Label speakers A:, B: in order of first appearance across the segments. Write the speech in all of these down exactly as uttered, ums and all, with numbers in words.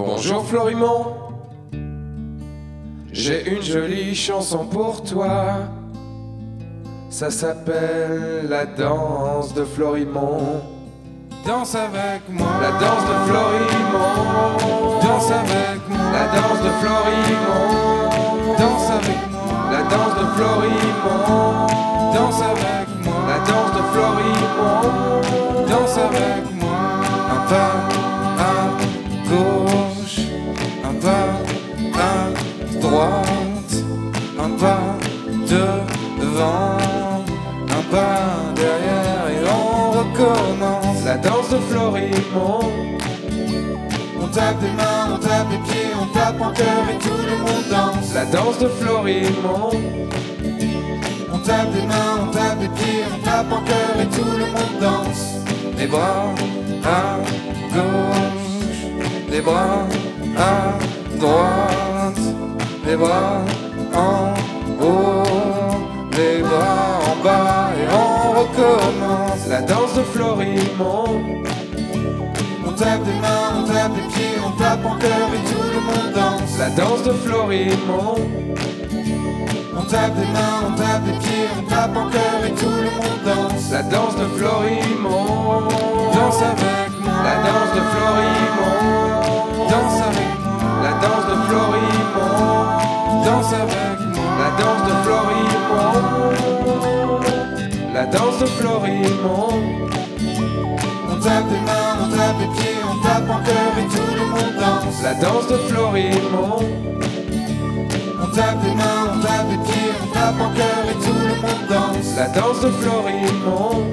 A: Bonjour Florimond, j'ai une jolie chanson pour toi. Ça s'appelle la danse de Florimond.
B: Danse avec moi.
A: La danse de Florimond.
B: Danse avec moi.
A: La danse de Florimond.
B: Danse avec moi.
A: La danse de Florimond.
B: Danse avec moi.
A: La danse de Florimond.
B: Danse avec moi. Un pas à gauche, un pas à droite, un pas devant, un pas derrière et on recommence.
A: La danse de Florimond.
B: On tape des mains, on tape des pieds, on tape en cœur et tout le monde danse.
A: La danse de Florimond.
B: On tape des mains, on tape des pieds, on tape en cœur et tout le monde danse. Les bras à gauche, les bras à droite, les bras en haut, les bras en bas et on recommence.
A: La danse de Florimond.
B: On tape des mains, on tape des pieds, on tape en cœur et tout le monde danse.
A: La danse de Florimond.
B: On tape des mains, on tape des pieds, on tape en cœur et tout le monde danse.
A: La danse de Florimond.
B: Danse avec moi.
A: La danse de Florimond.
B: Danse avec moi.
A: La danse de Florimond.
B: Danse avec moi.
A: La danse de Florimond. La danse de Florimond.
B: On tape des mains, on tape des pieds, on tape en cœur et tout le monde danse.
A: La danse de Florimond.
B: On tape des mains, on tape des pieds, on tape en cœur et tout le monde danse.
A: La danse de Florimond.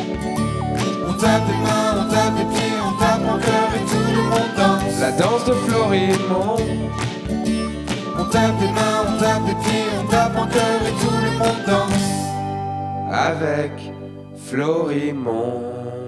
B: On tape des mains, on tape des pieds, on tape en cœur et tout le monde danse.
A: La danse de Florimond.
B: On tape des mains, on tape des pieds, on tape en cœur et tout le monde danse.
A: Avec Florimond.